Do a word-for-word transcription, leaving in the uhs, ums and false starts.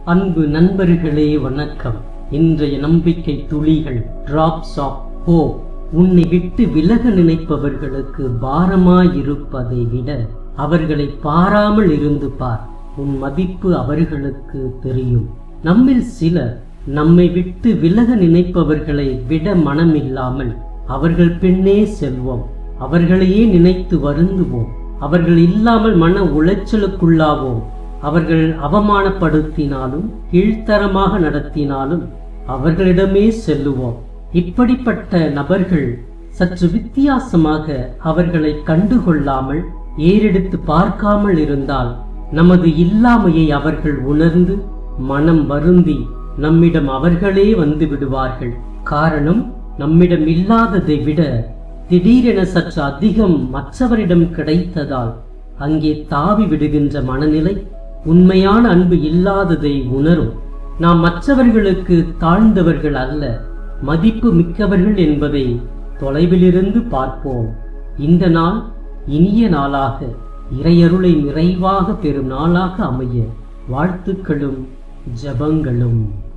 அன்பு நண்பர்களே வணக்கம். இன்றைய நம்பிக்கை துளிகள் டிராப்ஸ் ஆஃப் ஹோப். உன்னை விட்டு விலக நினைப்பவர்களுக்கு பாரமாயிருப்பதை விட அவர்களை பாராமல் இருந்து பார். உன் மதிப்பு அவர்களுக்கு தெரியும். நம்மில் சிலர் நம்மை விட்டு விலக நினைப்பவர்களை விட மனமில்லாமல் அவர்கள் பின்னே செல்வோம். அவர்களையே நினைத்து வருந்துவோம். அவர்கள் இல்லாமல் மன உளைச்சலுக்குள்ளாவோம். அவர்கள் அவமானப்படுத்தினாலும் கீழ்த்தரமாக நடத்தினாலும் அவர்களிடமே செல்லுவோம். இப்படிப்பட்ட நபர்கள் சற்று வித்தியாசமாக அவர்களை கண்டுகொள்ளாமல் ஏறெடுத்து பார்க்காமல் இருந்தால் நமது இல்லாமையை அவர்கள் உணர்ந்து மனம் வருந்தி நம்மிடம் அவர்களே வந்து விடுவார்கள். காரணம், நம்மிடம் இல்லாததை விட திடீரென சற்று அதிகம் மற்றவரிடம் கிடைத்ததால் அங்கே தாவி விடுகின்ற மனநிலை உண்மையான அன்பு இல்லாததை உணரும். நாம் மற்றவர்களுக்கு தாழ்ந்தவர்கள் அல்ல, மதிப்பு மிக்கவர்கள் என்பதை தொலைவிலிருந்து பார்ப்போம். இந்த நாள் இனிய நாளாக, இறையருளை நிறைவாக பெறும் நாளாக அமைய வாழ்த்துக்களும் ஜபங்களும்.